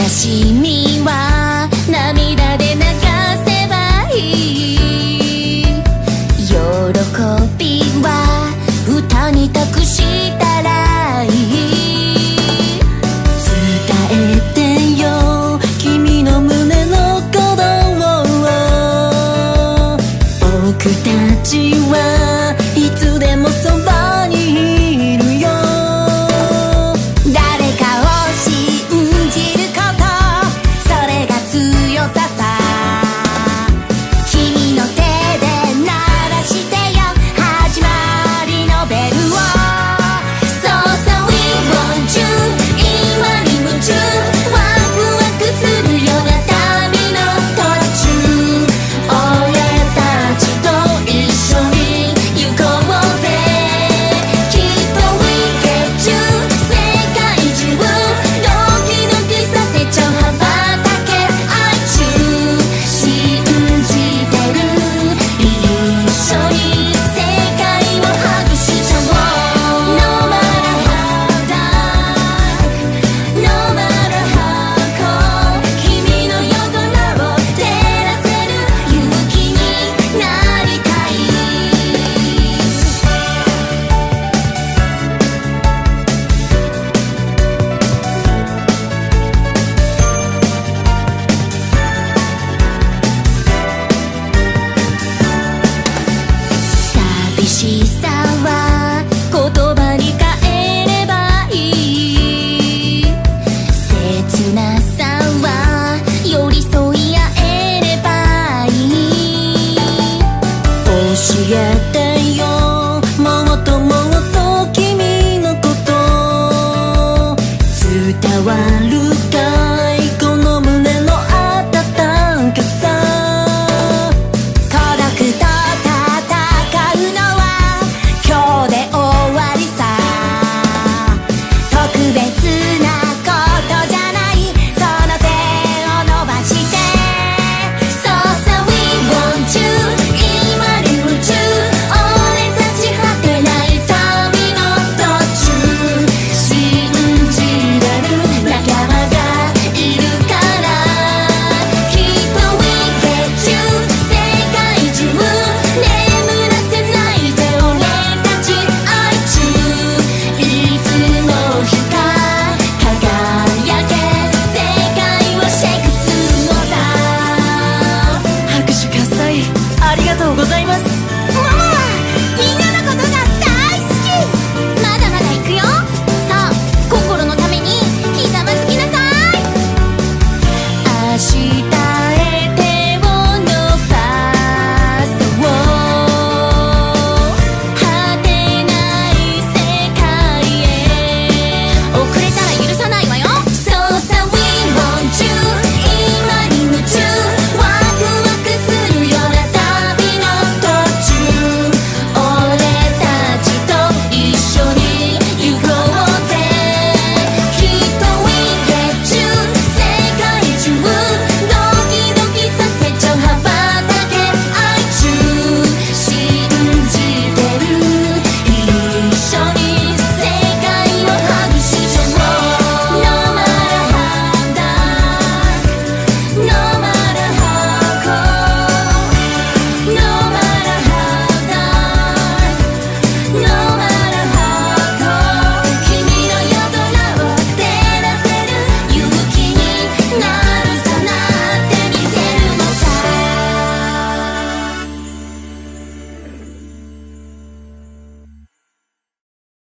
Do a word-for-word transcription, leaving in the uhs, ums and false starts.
しみは涙で流せばいい。喜びは歌に託したらいい。伝えてよ君の胸の鼓動を。僕たちはいつでもそばにいるよ。誰かを信じること、それが強ささ。君の手で鳴らしてよ始まりのベルを。そうそう We want you 今に夢中、ワクワクするような旅の途中。俺たちと一緒に行こうぜ。きっと We get you 世界中ドキドキさせちゃう羽ばたけ愛中。信じてる一緒に世界をハグしちゃおう。 No matter how dark No matter how cold 君の夜空を照らせる勇気になりたい。寂しさは言葉に変えればいい。切なさは寄り添い合えればいい。教えてよもっともっと君のこと伝わるか